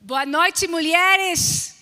Boa noite, mulheres.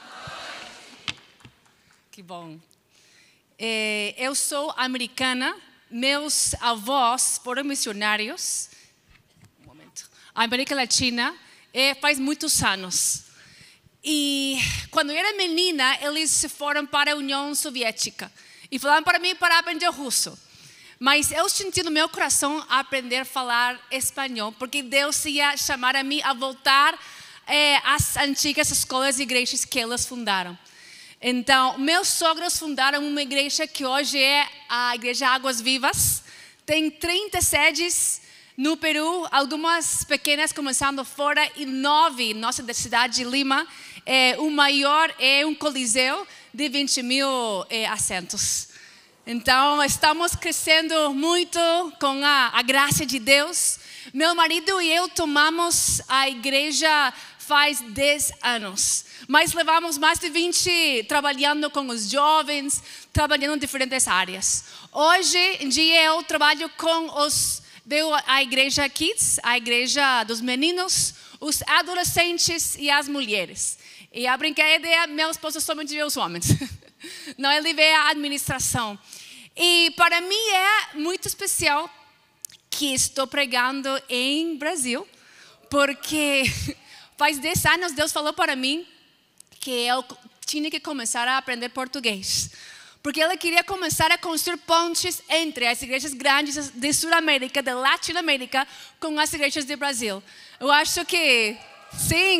Que bom. Eu sou americana. Meus avós foram missionários. América Latina. Faz muitos anos. E quando eu era menina, eles foram para a União Soviética. E falaram para mim para aprender russo. Mas eu senti no meu coração aprender a falar espanhol. Porque Deus ia chamar a mim a voltar às antigas escolas e igrejas que eles fundaram. Então, meus sogros fundaram uma igreja que hoje é a Igreja Águas Vivas. Tem 30 sedes no Peru, algumas pequenas começando fora e 9 na nossa cidade de Lima. O maior é um coliseu de 20 mil assentos. Então, estamos crescendo muito com a graça de Deus. Meu marido e eu tomamos a igreja faz 10 anos. Mas levamos mais de 20 trabalhando com os jovens, trabalhando em diferentes áreas. Hoje em dia eu trabalho com a igreja Kids, a igreja dos meninos, os adolescentes e as mulheres. E a brincadeira, meu esposo somente vê os homens. Não, ele vê a administração. E para mim é muito especial que estou pregando em Brasil, porque faz 10 anos Deus falou para mim que eu tinha que começar a aprender português. Porque Ele queria começar a construir pontes entre as igrejas grandes de Sul-América, de Latinoamérica, com as igrejas de Brasil. Eu acho que, sim.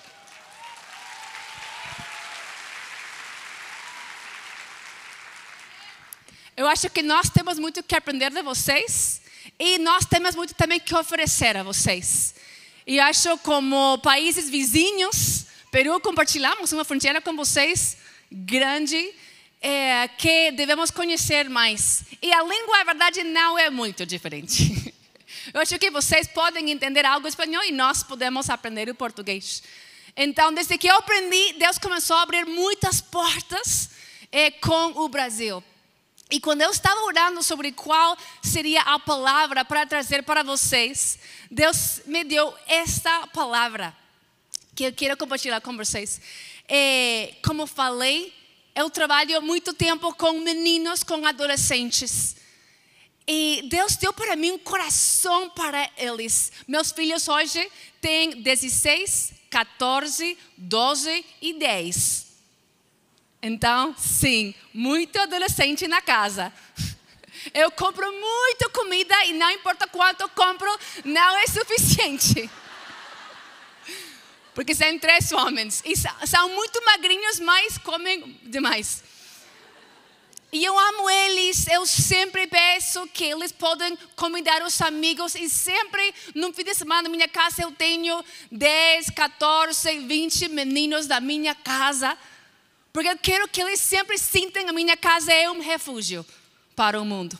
Eu acho que nós temos muito que aprender de vocês. E nós temos muito também que oferecer a vocês. E acho como países vizinhos, Peru, compartilhamos uma fronteira com vocês grande, que devemos conhecer mais. E a língua, a verdade, não é muito diferente. Eu acho que vocês podem entender algo espanhol e nós podemos aprender o português. Então, desde que eu aprendi, Deus começou a abrir muitas portas com o Brasil. E quando eu estava orando sobre qual seria a palavra para trazer para vocês, Deus me deu esta palavra que eu quero compartilhar com vocês. Como falei, eu trabalho muito tempo com meninos, com adolescentes. E Deus deu para mim um coração para eles. Meus filhos hoje têm 16, 14, 12 e 10. Então, sim, muito adolescente na casa. Eu compro muita comida e não importa quanto eu compro, não é suficiente. Porque são 3 homens e são muito magrinhos, mas comem demais. E eu amo eles, eu sempre peço que eles podem convidar os amigos. E sempre, no fim de semana, na minha casa, eu tenho 10, 14, 20 meninos da minha casa. Porque eu quero que eles sempre sintam que a minha casa é um refúgio para o mundo.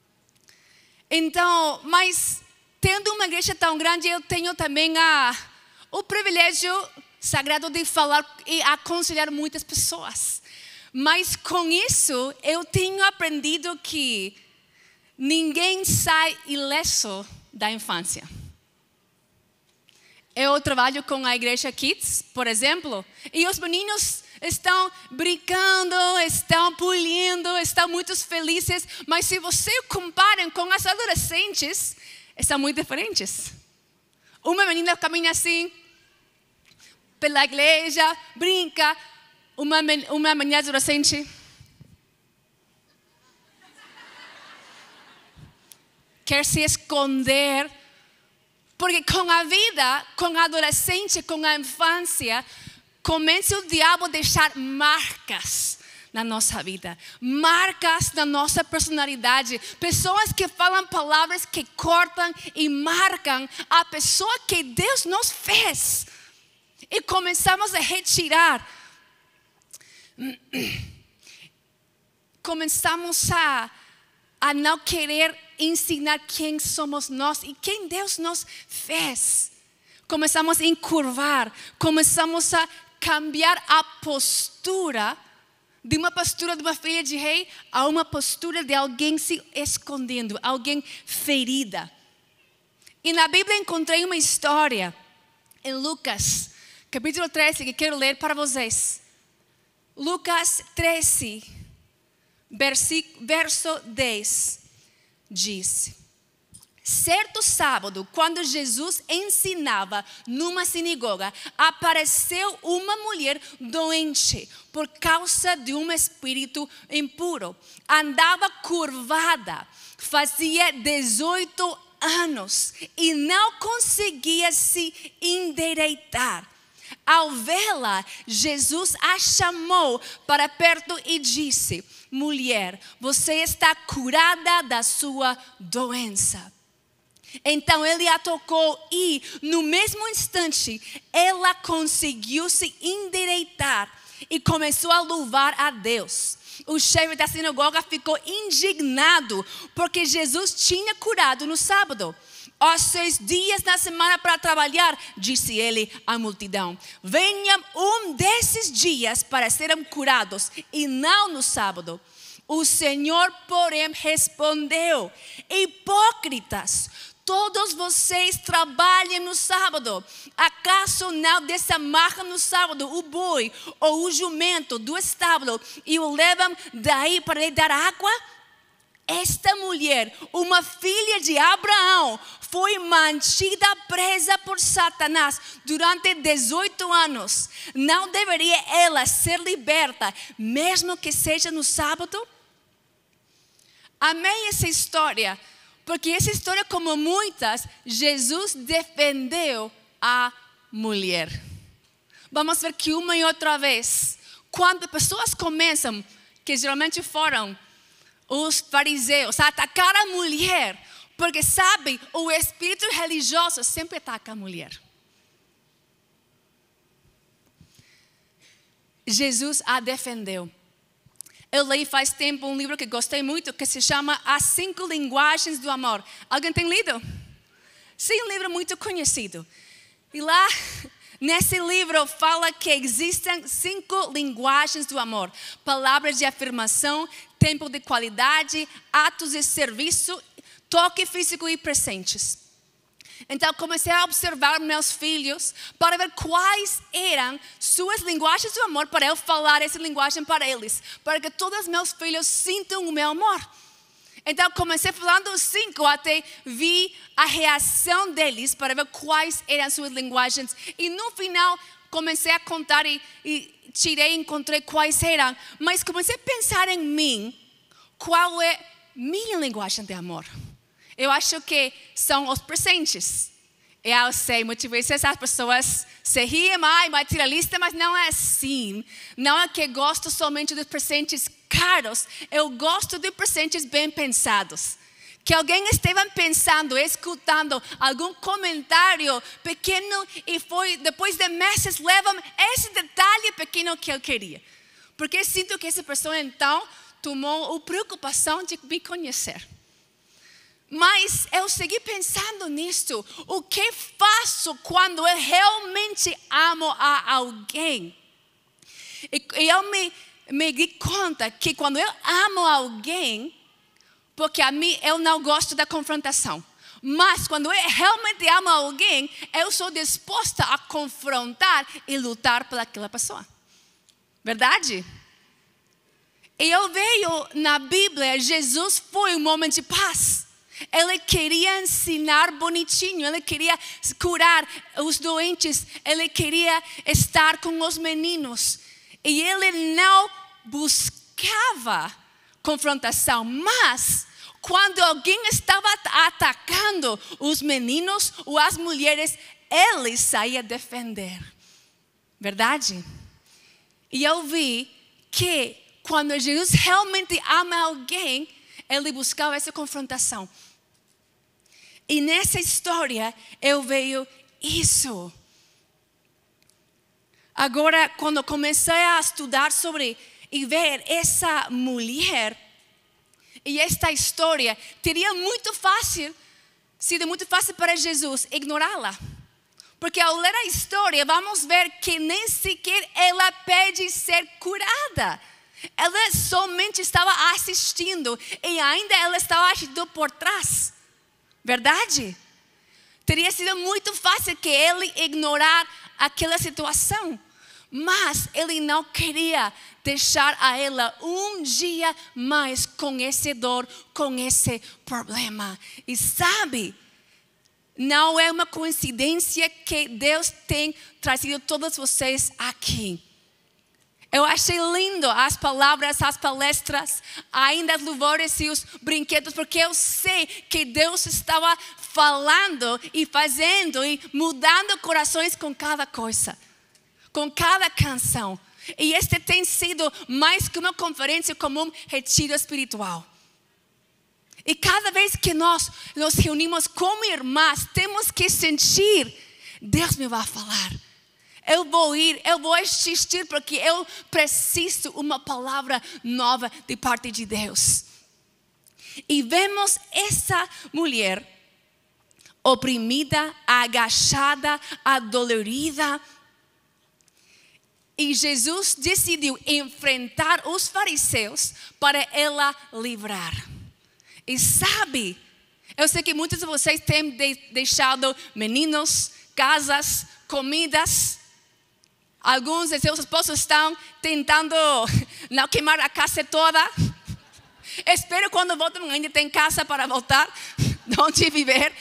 Então, mas tendo uma igreja tão grande, eu tenho também o privilégio sagrado de falar e aconselhar muitas pessoas. Mas com isso, eu tenho aprendido que ninguém sai ileso da infância. Eu trabalho com a igreja Kids, por exemplo, e os meninos estão brincando, estão pulindo, estão muito felizes. Mas se você compara com as adolescentes, são muito diferentes. Uma menina caminha assim, pela igreja, brinca. Uma menina adolescente quer se esconder. Porque com a vida, com a adolescente, com a infância, começa o diabo a deixar marcas na nossa vida, marcas na nossa personalidade, pessoas que falam palavras que cortam e marcam a pessoa que Deus nos fez. E começamos a retirar, começamos a não querer ensinar quem somos nós e quem Deus nos fez. Começamos a encurvar, começamos a cambiar a postura de uma postura de uma filha de rei a uma postura de alguém se escondendo, alguém ferida. E na Bíblia encontrei uma história em Lucas, capítulo 13, que quero ler para vocês. Lucas 13, verso 10, diz: certo sábado, quando Jesus ensinava numa sinagoga, apareceu uma mulher doente por causa de um espírito impuro. Andava curvada, fazia 18 anos e não conseguia se endireitar. Ao vê-la, Jesus a chamou para perto e disse: mulher, você está curada da sua doença. Então ele a tocou e, no mesmo instante, ela conseguiu se endireitar e começou a louvar a Deus. O chefe da sinagoga ficou indignado porque Jesus tinha curado no sábado. Aos 6 dias na semana para trabalhar, disse ele à multidão: venha um desses dias para serem curados e não no sábado. O Senhor, porém, respondeu: hipócritas, todos vocês trabalham no sábado. Acaso não desamarram no sábado o boi ou o jumento do estábulo e o levam daí para lhe dar água? Esta mulher, uma filha de Abraão, foi mantida presa por Satanás durante 18 anos. Não deveria ela ser liberta, mesmo que seja no sábado? Amei essa história, porque essa história, como muitas, Jesus defendeu a mulher. Vamos ver que uma e outra vez, quando pessoas começam, que geralmente foram os fariseus, a atacar a mulher, porque sabe, o espírito religioso sempre ataca a mulher. Jesus a defendeu. Eu li faz tempo um livro que gostei muito, que se chama As 5 Linguagens do Amor. Alguém tem lido? Sim, um livro muito conhecido. E lá, nesse livro, fala que existem 5 linguagens do amor. Palavras de afirmação, tempo de qualidade, atos de serviço, toque físico e presentes. Então comecei a observar meus filhos para ver quais eram suas linguagens do amor, para eu falar essa linguagem para eles, para que todos meus filhos sintam o meu amor. Então comecei falando 5, até vi a reação deles para ver quais eram suas linguagens. E no final comecei a contar e encontrei quais eram. Mas comecei a pensar em mim, qual é minha linguagem de amor. Eu acho que são os presentes. Eu sei, muitas vezes as pessoas se riem, materialista, mas não é assim. Não é que gosto somente dos presentes caros. Eu gosto de presentes bem pensados. Que alguém esteja pensando, escutando algum comentário pequeno e foi, depois de meses, levam esse detalhe pequeno que eu queria. Porque sinto que essa pessoa então tomou a preocupação de me conhecer. Mas eu segui pensando nisto. O que faço quando eu realmente amo a alguém? E eu me di conta que quando eu amo alguém, porque a mim eu não gosto da confrontação. Mas quando eu realmente amo alguém, eu sou disposta a confrontar e lutar por aquela pessoa. Verdade? E eu vejo na Bíblia, Jesus foi um homem de paz. Ele queria ensinar bonitinho, ele queria curar os doentes, ele queria estar com os meninos. E ele não buscava confrontação, mas quando alguém estava atacando os meninos ou as mulheres, ele saía defender. Verdade? E eu vi que quando Jesus realmente ama alguém, ele buscava essa confrontação. E nessa história eu vejo isso. Agora, quando comecei a estudar sobre e ver essa mulher e esta história, teria sido muito fácil para Jesus ignorá-la. Porque ao ler a história, vamos ver que nem sequer ela pede ser curada. Ela somente estava assistindo e ainda ela estava agindo por trás. Verdade? Teria sido muito fácil que ele ignorar aquela situação. Mas ele não queria deixar a ela um dia mais com esse dor, com esse problema. E sabe, não é uma coincidência que Deus tem trazido todos vocês aqui. Eu achei lindo as palavras, as palestras, ainda as louvores e os brinquedos, porque eu sei que Deus estava falando e fazendo e mudando corações com cada coisa, com cada canção. E este tem sido mais que uma conferência, como um retiro espiritual. E cada vez que nós nos reunimos como irmãs, temos que sentir, Deus me vai falar. Eu vou ir, eu vou assistir, porque eu preciso uma palavra nova de parte de Deus. E vemos essa mulher oprimida, agachada, adolorida. E Jesus decidiu enfrentar os fariseus para ela livrar. E sabe, eu sei que muitos de vocês têm deixado meninos, casas, comidas. Alguns de seus esposos estão tentando não queimar a casa toda. Espero quando voltem ainda tem casa para voltar, onde viver.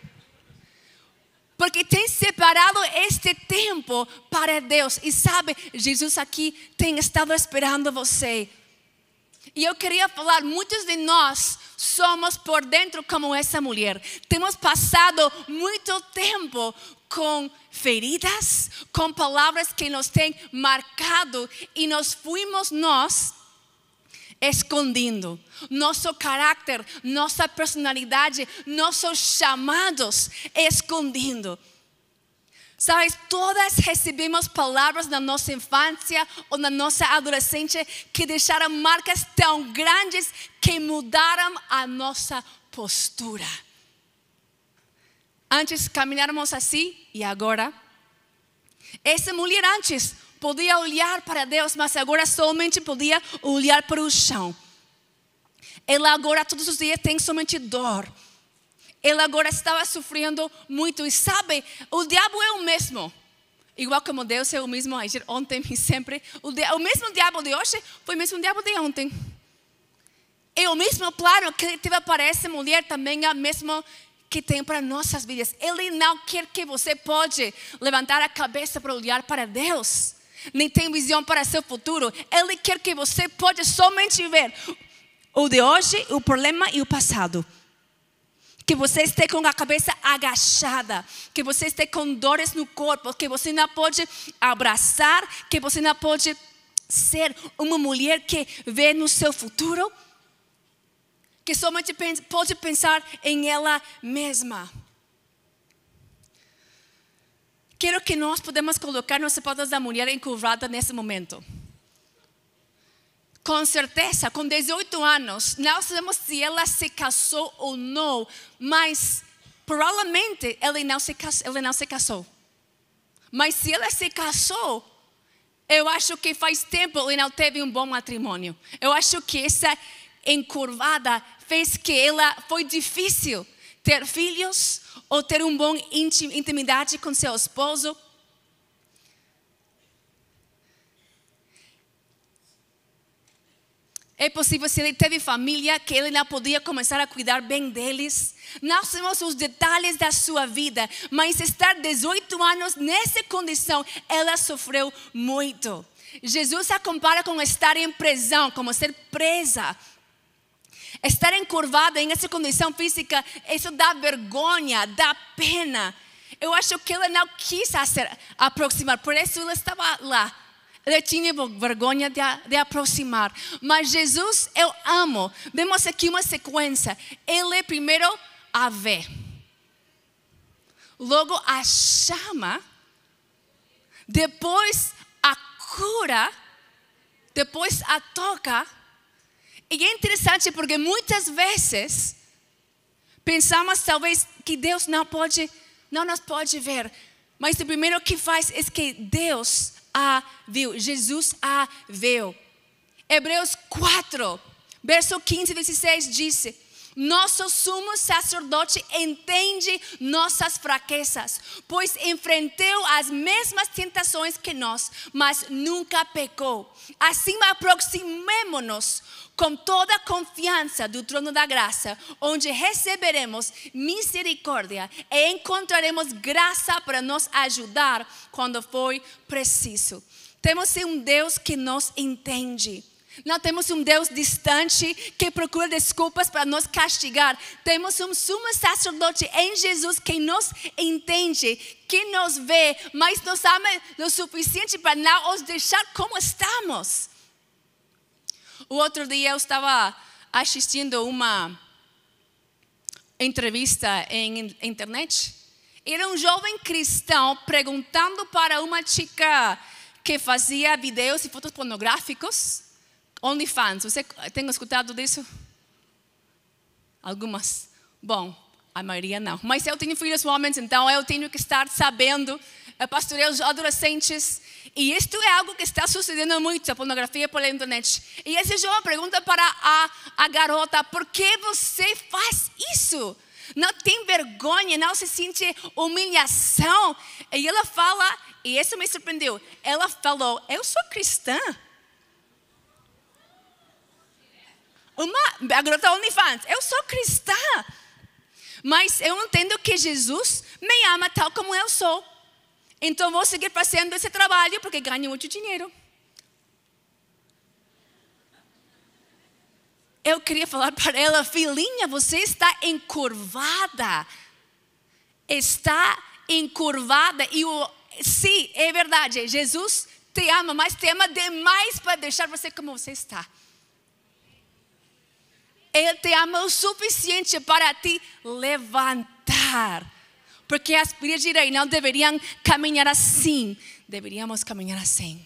Porque tem separado este tempo para Deus. E sabe, Jesus aqui tem estado esperando você. E eu queria falar, muitos de nós somos por dentro como essa mulher. Temos passado muito tempo com feridas, com palavras que nos têm marcado. E nós fuimos escondendo nosso caráter, nossa personalidade, nossos chamados, escondendo. Sabes, todas recebemos palavras na nossa infância ou na nossa adolescência que deixaram marcas tão grandes que mudaram a nossa postura. Antes caminhávamos assim e agora. Essa mulher antes podia olhar para Deus, mas agora somente podia olhar para o chão. Ela agora todos os dias tem somente dor. Ela agora estava sofrendo muito. E sabe, o diabo é o mesmo. Igual como Deus é o mesmo ayer, ontem e sempre. O mesmo diabo de hoje foi o mesmo diabo de ontem. E o mesmo plano que teve para essa mulher também é o mesmo que tem para nossas vidas. Ele não quer que você pode levantar a cabeça para olhar para Deus. Nem tem visão para seu futuro. Ele quer que você pode somente ver o de hoje, o problema e o passado. Que você esteja com a cabeça agachada, que você esteja com dores no corpo, que você não pode abraçar, que você não pode ser uma mulher que vê no seu futuro, que somente pode pensar em ela mesma. Quero que nós podemos colocar nos sapatos da mulher encurvada nesse momento. Com certeza, com 18 anos, não sabemos se ela se casou ou não, mas provavelmente ela não se casou. Mas se ela se casou, eu acho que faz tempo ela não teve um bom matrimônio. Eu acho que essa encurvada fez que ela foi difícil ter filhos ou ter uma boa intimidade com seu esposo. É possível, se ele teve família, que ele não podia começar a cuidar bem deles. Não sabemos os detalhes da sua vida, mas estar 18 anos nessa condição, ela sofreu muito. Jesus a compara com estar em prisão, como ser presa. Estar encurvada em essa condição física, isso dá vergonha, dá pena. Eu acho que ela não quis aproximar, por isso ela estava lá. Ela tinha vergonha de aproximar. Mas Jesus, eu amo. Vemos aqui uma sequência. Ele primeiro a vê. Logo a chama. Depois a cura. Depois a toca. E é interessante porque muitas vezes pensamos talvez que Deus não nos pode ver. Mas o primeiro que faz é que Deus a viu, Jesus a viu. Hebreus 4, verso 15 e 16 diz: Nosso sumo sacerdote entende nossas fraquezas, pois enfrentou as mesmas tentações que nós, mas nunca pecou. Assim aproximemo-nos com toda a confiança do trono da graça, onde receberemos misericórdia e encontraremos graça para nos ajudar quando for preciso. Temos um Deus que nos entende. Não temos um Deus distante que procura desculpas para nos castigar. Temos um sumo sacerdote em Jesus que nos entende, que nos vê, mas nos ama o suficiente para não nos deixar como estamos. O outro dia eu estava assistindo uma entrevista em internet. Era um jovem cristão perguntando para uma chica que fazia vídeos e fotos pornográficos. OnlyFans, você tem escutado disso? Algumas. Bom, a maioria não. Mas eu tenho filhos homens, então eu tenho que estar sabendo. Eu pastoreio os adolescentes. E isto é algo que está sucedendo muito, a pornografia pela internet. E esse jovem pergunta para a garota, por que você faz isso? Não tem vergonha, não se sente humilhação? E ela fala, e isso me surpreendeu, ela falou, eu sou cristã. A garota OnlyFans, eu sou cristã, mas eu entendo que Jesus me ama tal como eu sou. Então vou seguir fazendo esse trabalho porque ganho muito dinheiro. Eu queria falar para ela, filhinha, você está encurvada. Está encurvada. E sim, é verdade, Jesus te ama, mas te ama demais para deixar você como você está. Ele te ama o suficiente para te levantar. Porque as filhas de rei não deveriam caminhar assim. Deveríamos caminhar assim.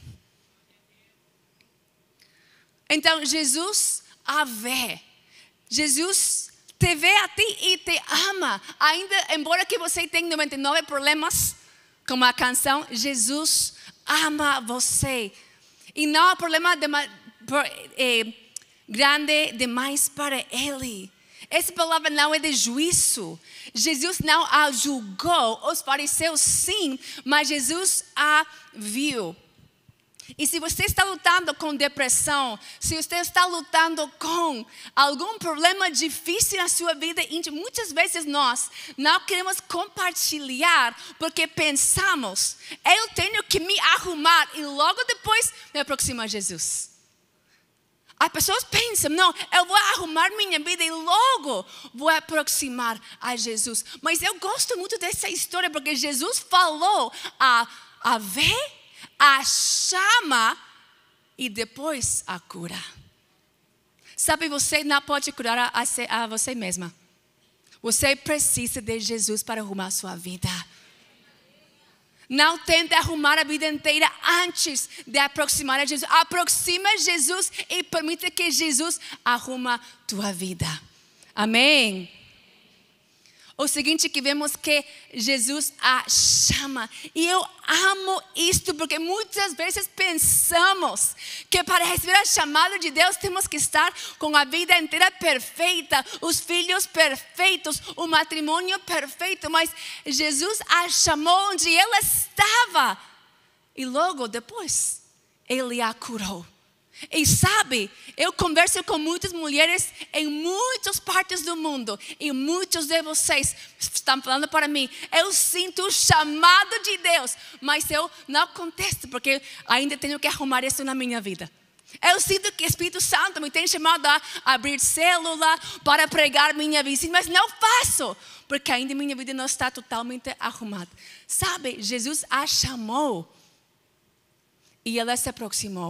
Então, Jesus a vê. Jesus te vê a ti e te ama. Ainda, embora que você tenha 99 problemas, como a canção, Jesus ama você. E não há problema grande demais para Ele. Essa palavra não é de juízo. Jesus não a julgou. Os fariseus sim, mas Jesus a viu. E se você está lutando com depressão, se você está lutando com algum problema difícil na sua vida, muitas vezes nós não queremos compartilhar porque pensamos, eu tenho que me arrumar e logo depois me aproximar a Jesus. As pessoas pensam, não, eu vou arrumar minha vida e logo vou aproximar a Jesus. Mas eu gosto muito dessa história porque Jesus falou a ver, a chama e depois a cura. Sabe, você não pode curar a você mesma. Você precisa de Jesus para arrumar a sua vida. Não tente arrumar a vida inteira antes de aproximar a Jesus. Aproxima Jesus e permita que Jesus arruma tua vida. Amém? O seguinte que vemos que Jesus a chama. E eu amo isto porque muitas vezes pensamos que para receber a chamada de Deus temos que estar com a vida inteira perfeita, os filhos perfeitos, o matrimônio perfeito. Mas Jesus a chamou onde ela estava. E logo depois, Ele a curou. E sabe, eu converso com muitas mulheres em muitas partes do mundo. E muitos de vocês estão falando para mim, eu sinto o chamado de Deus, mas eu não contesto porque ainda tenho que arrumar isso na minha vida. Eu sinto que o Espírito Santo me tem chamado a abrir célula para pregar minha visita, mas não faço, porque ainda minha vida não está totalmente arrumada. Sabe, Jesus a chamou e ela se aproximou.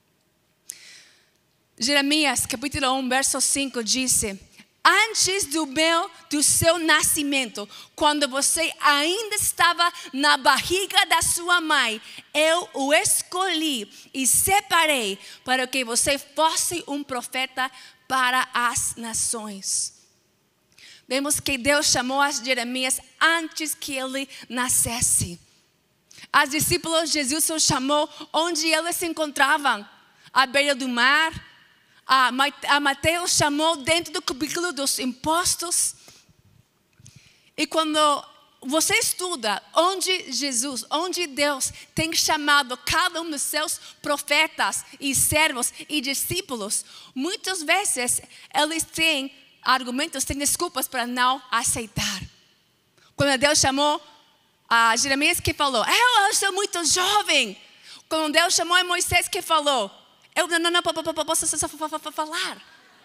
Jeremias capítulo 1, verso 5 disse: antes do seu nascimento, quando você ainda estava na barriga da sua mãe, eu o escolhi e separei para que você fosse um profeta para as nações. Vemos que Deus chamou a Jeremias antes que ele nascesse. As discípulos, Jesus os chamou onde eles se encontravam, à beira do mar, a Mateus chamou dentro do cubículo dos impostos. E quando você estuda onde Deus tem chamado cada um dos seus profetas e servos e discípulos, muitas vezes eles têm argumentos, têm desculpas para não aceitar. Quando Deus chamou a Jeremias, que falou, eu sou muito jovem. Quando Deus chamou a Moisés, que falou, eu não posso falar.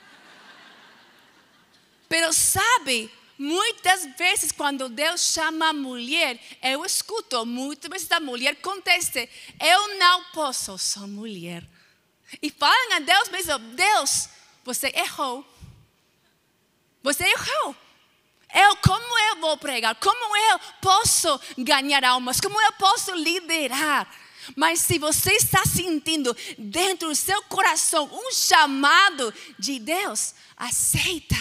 Mas sabe, muitas vezes quando Deus chama a mulher, eu escuto, muitas vezes a mulher contesta, eu não posso, sou mulher. E falam a Deus mesmo, Deus, você errou. Você errou. Como eu vou pregar? Como eu posso ganhar almas? Como eu posso liderar? Mas se você está sentindo dentro do seu coração um chamado de Deus, aceita.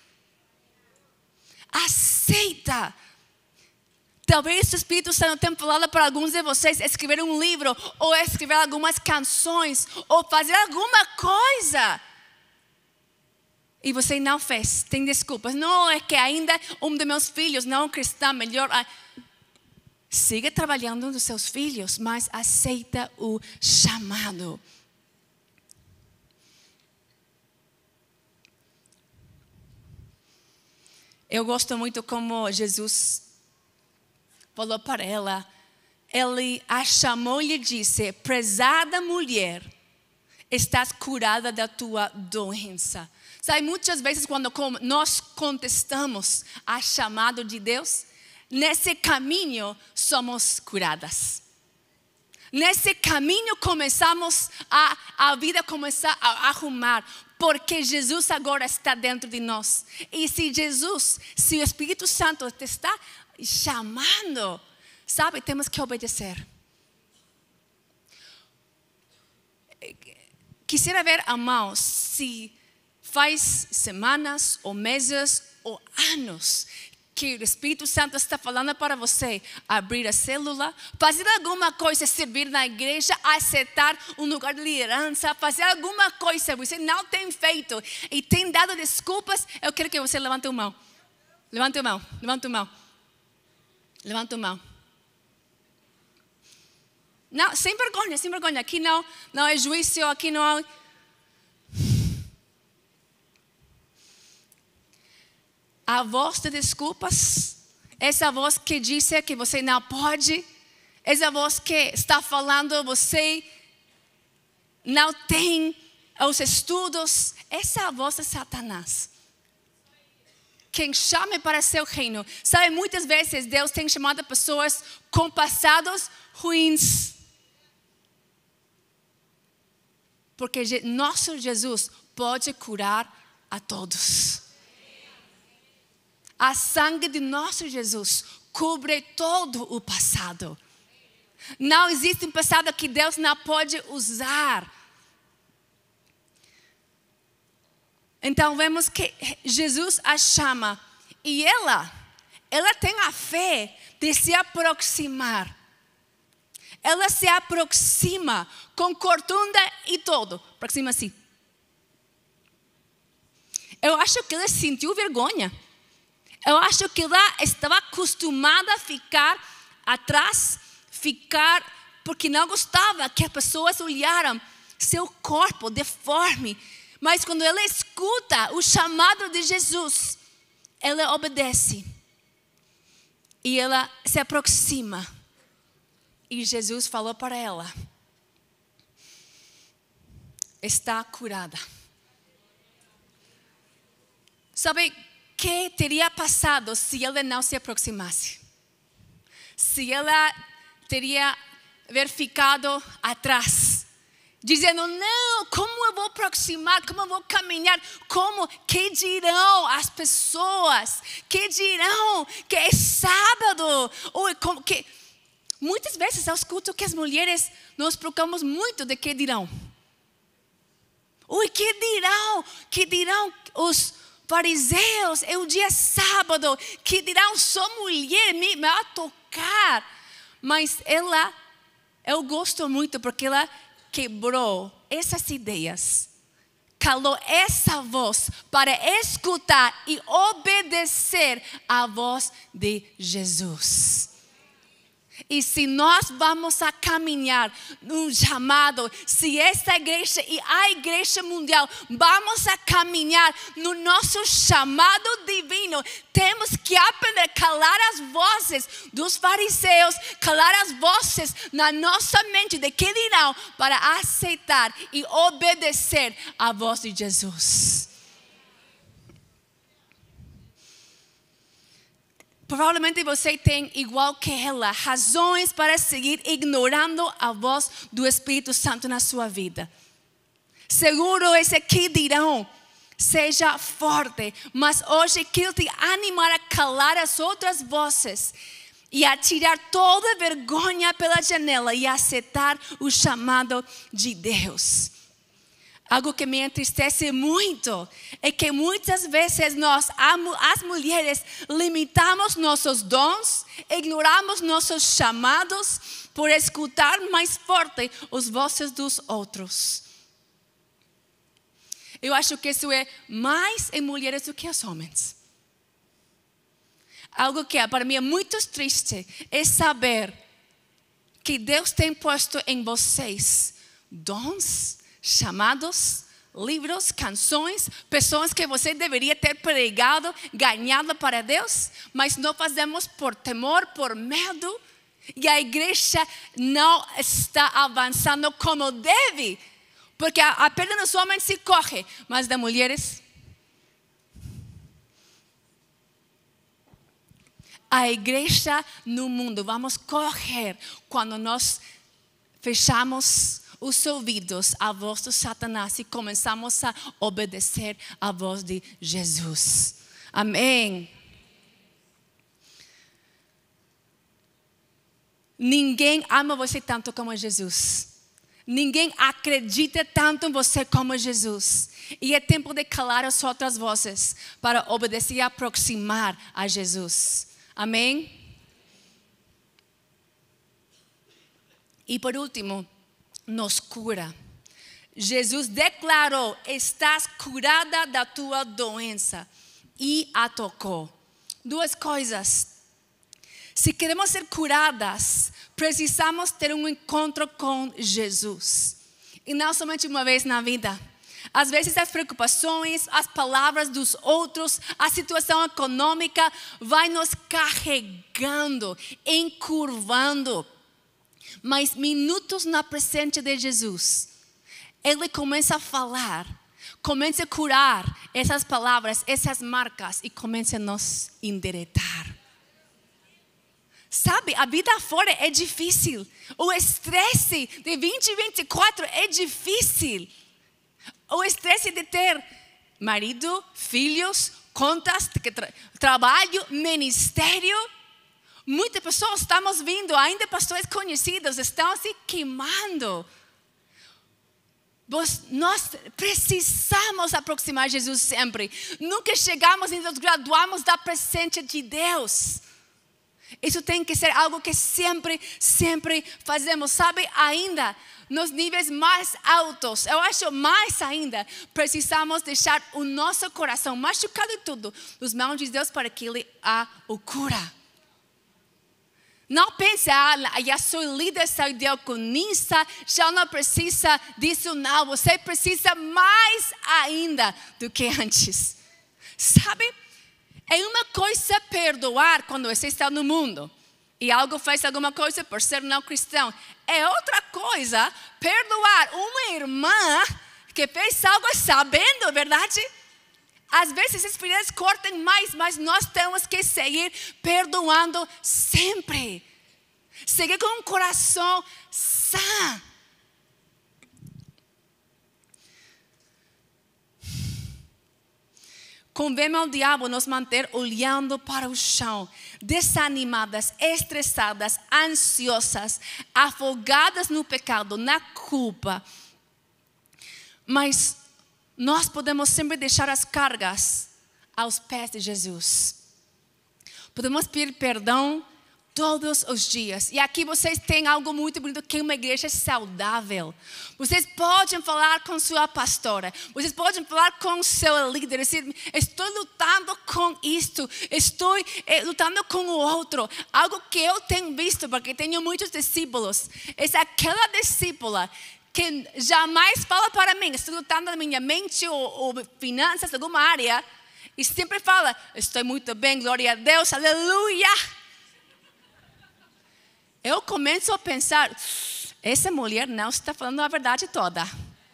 Aceita. Talvez o Espírito Santo tenha falado para alguns de vocês escrever um livro, ou escrever algumas canções, ou fazer alguma coisa. E você não fez, tem desculpas. Não, é que ainda um dos meus filhos não é um cristão, melhor. Siga trabalhando nos seus filhos, mas aceita o chamado. Eu gosto muito como Jesus falou para ela. Ele a chamou e lhe disse, prezada mulher, estás curada da tua doença. Sabe, muitas vezes quando nós contestamos a chamado de Deus, nesse caminho somos curadas. Nesse caminho começamos a vida começar a arrumar, porque Jesus agora está dentro de nós. E se o Espírito Santo te está chamando, sabe, temos que obedecer. Quisiera ver, irmãos, se faz semanas ou meses ou anos que o Espírito Santo está falando para você abrir a célula, fazer alguma coisa, servir na igreja, aceitar um lugar de liderança, fazer alguma coisa, você não tem feito e tem dado desculpas. Eu quero que você levante a mão. Levante a mão, levante a mão. Levante a mão. Não, sem vergonha, sem vergonha. Aqui não é juízo, aqui não é... A voz de desculpas, essa voz que diz que você não pode, essa voz que está falando você não tem os estudos, essa voz é Satanás. Quem chama para seu reino. Sabe, muitas vezes Deus tem chamado pessoas com passados ruins. Porque nosso Jesus pode curar a todos. A sangue de nosso Jesus cobre todo o passado. Não existe um passado que Deus não pode usar. Então vemos que Jesus a chama. E ela tem a fé de se aproximar. Ela se aproxima com cortunda e todo. Aproxima assim. Eu acho que ela sentiu vergonha. Eu acho que ela estava acostumada a ficar atrás, porque não gostava que as pessoas olharam seu corpo deforme. Mas quando ela escuta o chamado de Jesus, ela obedece. E ela se aproxima. E Jesus falou para ela, está curada. Sabe, que teria passado se ela não se aproximasse? Se ela teria ficado atrás, dizendo, não, como eu vou aproximar, como eu vou caminhar, que dirão as pessoas, que dirão que é sábado, ou que... Muitas vezes eu escuto que as mulheres nos preocupamos muito de que dirão. Que dirão os fariseus, é o dia sábado, que dirão, sou mulher, me vai tocar. Mas eu gosto muito porque ela quebrou essas ideias calou essa voz para escutar e obedecer a voz de Jesus. E se nós vamos a caminhar num chamado, se esta igreja e a igreja mundial vamos a caminhar no nosso chamado divino, temos que aprender a calar as vozes dos fariseus, calar as vozes na nossa mente de que dirão, para aceitar e obedecer a voz de Jesus. Provavelmente você tem, igual que ela, razões para seguir ignorando a voz do Espírito Santo na sua vida. Seguro esse que dirão, seja forte, mas hoje quero te animar a calar as outras vozes e a tirar toda vergonha pela janela e aceitar o chamado de Deus. Algo que me entristece muito é que muitas vezes nós, as mulheres, limitamos nossos dons, ignoramos nossos chamados por escutar mais forte as vozes dos outros. Eu acho que isso é mais em mulheres do que os homens. Algo que para mim é muito triste é saber que Deus tem posto em vocês dons, chamados, livros, canções, pessoas que você deveria ter pregado, ganhado para Deus, mas não fazemos por temor, por medo, e a igreja não está avançando como deve, porque apenas dos homens se corre, mas das mulheres, a igreja no mundo, vamos correr quando nós fechamos os ouvidos à voz do Satanás e começamos a obedecer à voz de Jesus. Amém. Ninguém ama você tanto como Jesus. Ninguém acredita tanto em você como Jesus. E é tempo de calar as outras vozes para obedecer e aproximar a Jesus. Amém. E por último, nos cura. Jesus declarou: estás curada da tua doença, e a tocou. Duas coisas. Se queremos ser curadas, precisamos ter um encontro com Jesus. E não somente uma vez na vida. Às vezes as preocupações, as palavras dos outros, a situação econômica vai nos carregando, encurvando. Mas minutos na presença de Jesus, Ele começa a falar, começa a curar essas palavras, essas marcas e começa a nos endireitar. Sabe, a vida fora é difícil. O estresse de 2024 é difícil. O estresse de ter marido, filhos, contas, trabalho, ministério. Muitas pessoas estamos vendo, ainda pastores conhecidos, estão se queimando. Nós precisamos aproximar Jesus sempre. Nunca chegamos e nos graduamos da presença de Deus. Isso tem que ser algo que sempre fazemos. Sabe, ainda nos níveis mais altos, eu acho mais ainda, precisamos deixar o nosso coração machucado e tudo nos mãos de Deus para que Ele o cura. Não pense, já sou líder, sou diaconisa, já não precisa disso não. Você precisa mais ainda do que antes. Sabe, é uma coisa perdoar quando você está no mundo e algo faz alguma coisa por ser não cristão. É outra coisa perdoar uma irmã que fez algo sabendo, verdade? Às vezes as feridas cortam mais, mas nós temos que seguir perdoando sempre. Seguir com um coração sã. Convém ao diabo nos manter olhando para o chão, desanimadas, estressadas, ansiosas, afogadas no pecado, na culpa. Mas nós podemos sempre deixar as cargas aos pés de Jesus. Podemos pedir perdão todos os dias. E aqui vocês têm algo muito bonito, que é uma igreja saudável. Vocês podem falar com sua pastora. Vocês podem falar com seu líder. Dizer, estou lutando com isto. Estou lutando com o outro. Algo que eu tenho visto, porque tenho muitos discípulos. É aquela discípula que jamais fala para mim, estou lutando na minha mente ou finanças, alguma área. E sempre fala, estou muito bem, glória a Deus, aleluia. Eu começo a pensar, essa mulher não está falando a verdade toda.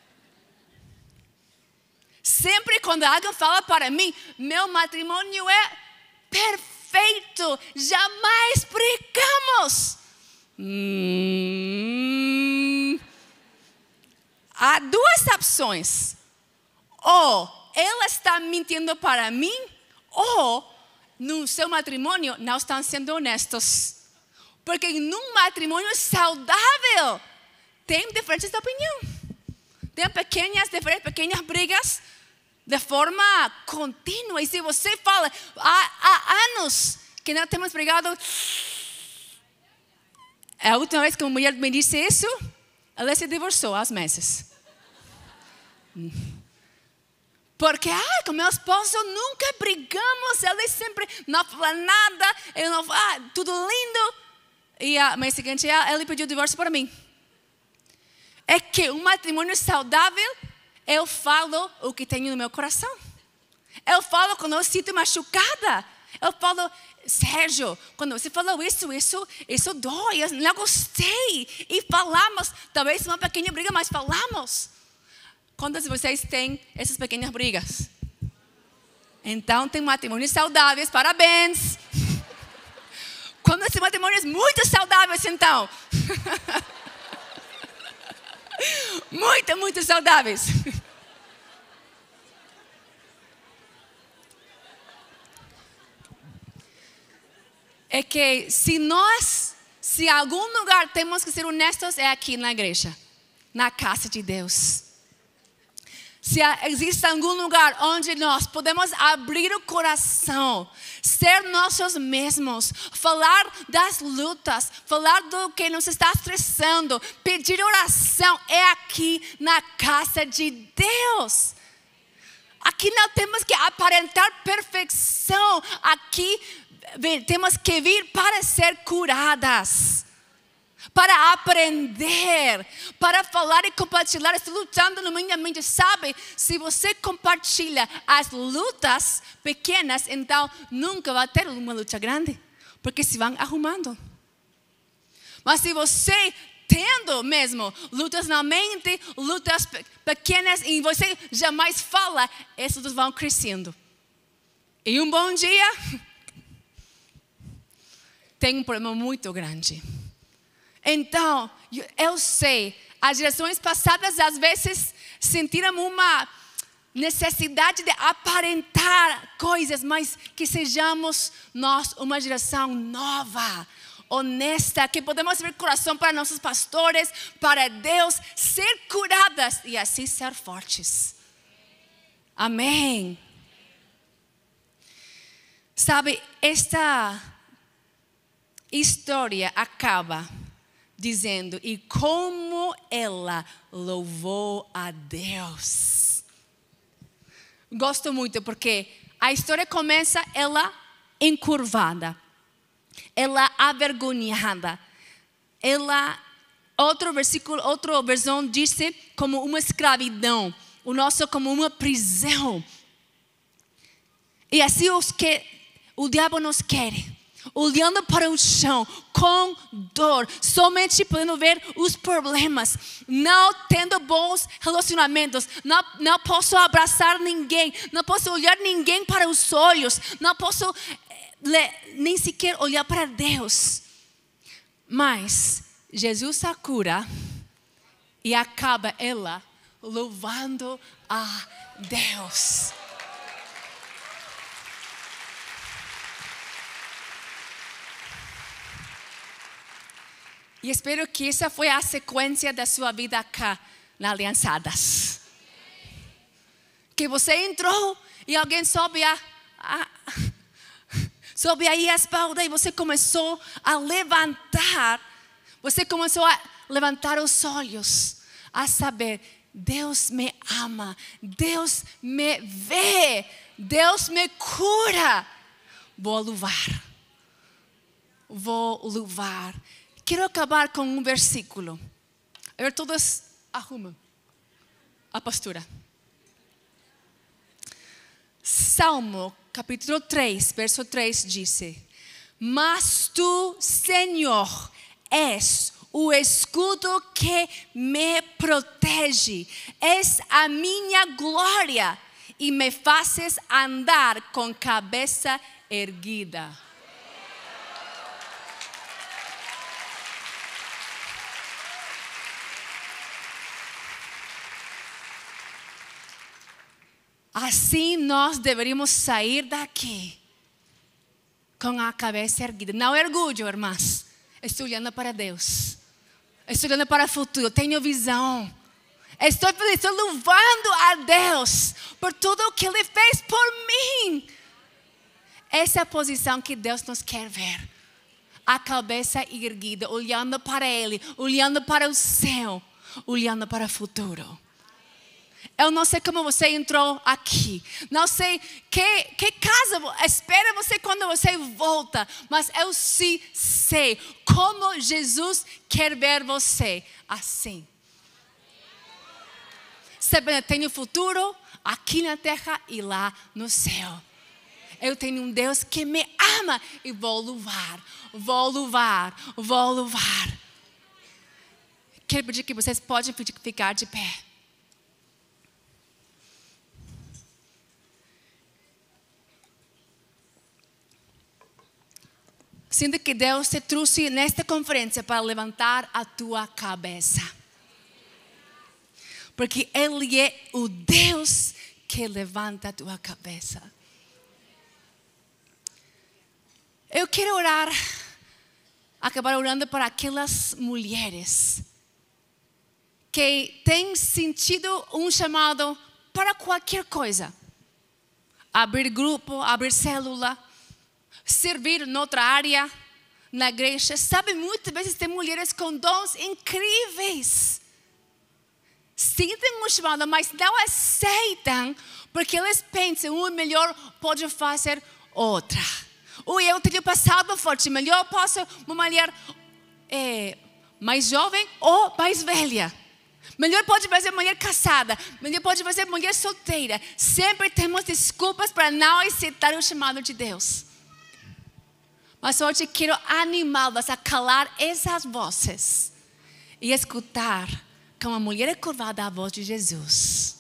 Sempre quando alguém fala para mim, meu matrimônio é perfeito, jamais brigamos. Há duas opções. Ou ela está mentindo para mim, ou no seu matrimônio não estão sendo honestos. Porque num matrimônio saudável, tem diferenças de opinião. Tem pequenas brigas de forma contínua. E se você fala, há anos que não temos brigado. A última vez que uma mulher me disse isso, ela se divorciou há meses. Porque, com meu esposo nunca brigamos, ele sempre não fala nada, ele não fala, tudo lindo. E a mês seguinte, ele pediu o divórcio para mim. É que um matrimônio saudável, eu falo o que tenho no meu coração. Eu falo quando eu sinto machucada. Eu falo, Sérgio, quando você falou isso dói, eu não gostei. E falamos, talvez uma pequena briga, mas falamos. Quantos de vocês têm essas pequenas brigas? Então, tem matrimônios saudáveis, parabéns. Quantos têm matrimônios muito saudáveis, então? Muito saudáveis. É que se em algum lugar temos que ser honestos, é aqui na igreja, na casa de Deus. Se existe algum lugar onde nós podemos abrir o coração, ser nossos mesmos, falar das lutas, falar do que nos está estressando, pedir oração, é aqui na casa de Deus. Aqui não temos que aparentar perfeição, aqui temos que vir para ser curadas. Para aprender, para falar e compartilhar. Estou lutando na minha mente, sabe? Se você compartilha as lutas pequenas, então nunca vai ter uma luta grande, porque se vão arrumando. Mas se você tendo mesmo lutas na mente, lutas pequenas, e você jamais fala, essas lutas vão crescendo. E um bom dia, tem um problema muito grande. Então, eu sei, as gerações passadas às vezes sentiram uma necessidade de aparentar coisas, mas que sejamos nós uma geração nova, honesta, que podemos abrir coração para nossos pastores, para Deus, ser curadas e assim ser fortes. Amém. Sabe, esta história acaba dizendo, e como ela louvou a Deus. Gosto muito porque a história começa ela encurvada, ela avergonhada, ela, outra versão diz como uma escravidão, o nosso como uma prisão. E assim o diabo nos quer, olhando para o chão, com dor, somente podendo ver os problemas, não tendo bons relacionamentos, não posso abraçar ninguém, não posso olhar ninguém para os olhos, não posso nem sequer olhar para Deus. Mas Jesus a cura e acaba ela louvando a Deus. E espero que essa foi a sequência da sua vida cá na Aliançadas. Que você entrou e alguém soube Sobe aí a espalda e você começou a levantar. Você começou a levantar os olhos, a saber, Deus me ama, Deus me vê, Deus me cura. Vou louvar. Vou louvar. Quero acabar com um versículo. A ver, todas arrumam a postura. Salmo capítulo 3, verso 3 diz: mas tu, Senhor, és o escudo que me protege, és a minha glória e me fazes andar com cabeça erguida. Assim nós deveríamos sair daqui com a cabeça erguida. Não orgulho, irmãs. Estou olhando para Deus. Estou olhando para o futuro. Tenho visão. Estou feliz, estou louvando a Deus por tudo o que Ele fez por mim. Essa é a posição que Deus nos quer ver. A cabeça erguida, olhando para Ele, olhando para o céu, olhando para o futuro. Eu não sei como você entrou aqui. Não sei que casa espera você quando você volta. Mas eu sim sei como Jesus quer ver você assim. Sabendo, tenho futuro aqui na terra e lá no céu. Eu tenho um Deus que me ama e vou louvar, vou louvar, vou louvar. Quero pedir que vocês podem ficar de pé. Sinto que Deus te trouxe nesta conferência para levantar a tua cabeça. Porque Ele é o Deus que levanta a tua cabeça. Eu quero orar, acabar orando para aquelas mulheres que têm sentido um chamado para qualquer coisa. Abrir grupo, abrir célula, servir em outra área, na igreja. Sabe, muitas vezes tem mulheres com dons incríveis. Sentem um chamado, mas não aceitam, porque eles pensam, o melhor pode fazer outra. Ou eu tenho passado forte, melhor posso uma mulher mais jovem ou mais velha. Melhor pode fazer mulher casada, melhor pode fazer mulher solteira. Sempre temos desculpas para não aceitar o chamado de Deus. Mas hoje quero animá-las a calar essas vozes e escutar como a mulher curvada a voz de Jesus.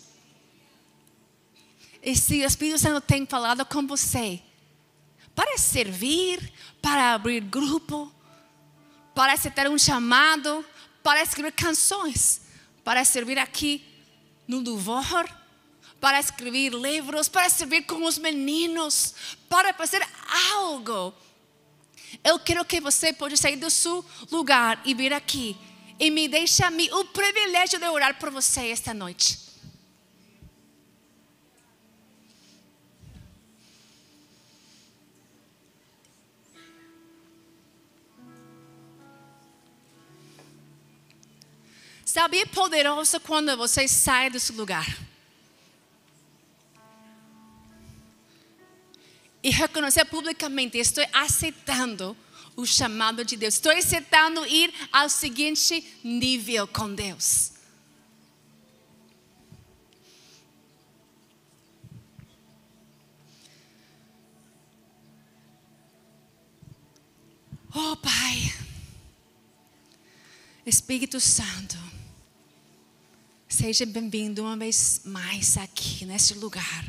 E se o Espírito Santo tem falado com você para servir, para abrir grupo, para aceitar um chamado, para escrever canções, para servir aqui no louvor, para escrever livros, para servir com os meninos, para fazer algo. Eu quero que você possa sair do seu lugar e vir aqui. E me deixa o privilégio de orar por você esta noite. Sabe, é poderoso quando você sai do seu lugar e reconhecer publicamente: estou aceitando o chamado de Deus, estou aceitando ir ao seguinte nível com Deus. Oh Pai, Espírito Santo, seja bem-vindo uma vez mais aqui neste lugar.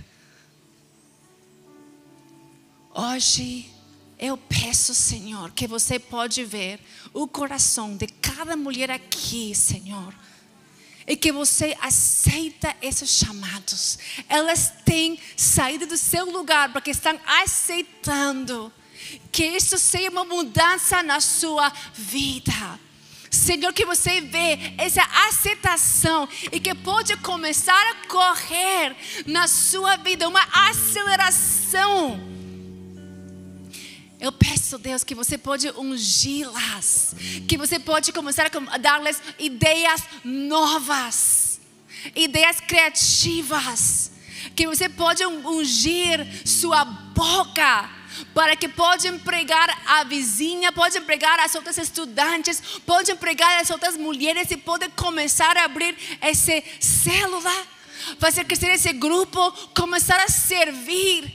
Hoje eu peço, Senhor, que você pode ver o coração de cada mulher aqui, Senhor. E que você aceita esses chamados. Elas têm saído do seu lugar porque estão aceitando. Que isso seja uma mudança na sua vida. Senhor, que você vê essa aceitação e que pode começar a correr na sua vida uma aceleração. Eu peço, Deus, que você pode ungí-las, que você pode começar a dar-lhes ideias novas, ideias criativas, que você pode ungir sua boca, para que pode empregar a vizinha, pode empregar as outras estudantes, pode empregar as outras mulheres e pode começar a abrir essa célula, fazer crescer esse grupo, começar a servir.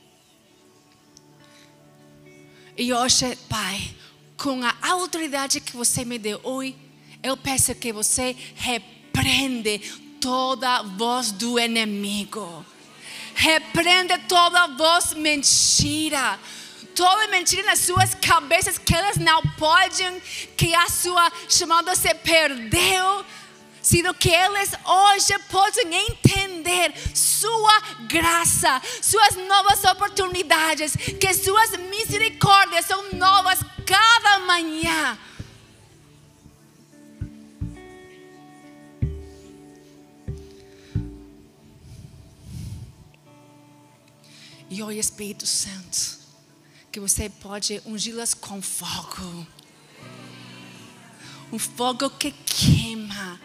E hoje, Pai, com a autoridade que você me deu hoje, eu peço que você repreende toda voz do inimigo. Repreende toda voz mentira. Toda mentira nas suas cabeças que elas não podem, que a sua chamada se perdeu, sino que eles hoje podem entender sua graça, suas novas oportunidades, que suas misericórdias são novas cada manhã. E hoje, Espírito Santo, que você pode ungí-las com fogo, um fogo que queima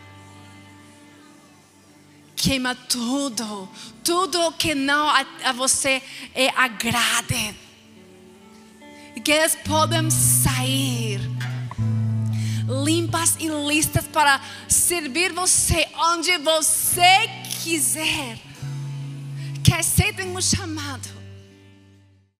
tudo que não a você agrade, e que elas podem sair limpas e listas para servir você onde você quiser, que aceitem o chamado